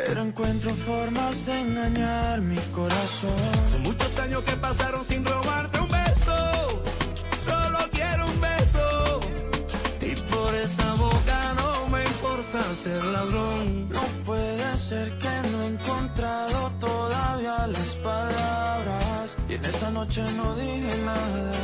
pero encuentro formas de engañar mi corazón. Son muchos años que pasaron sin robarte un beso. Solo quiero un beso. Y por esa boca no me importa ser ladrón. No puede ser que no he encontrado todavía las palabras, y en esa noche no dije nada.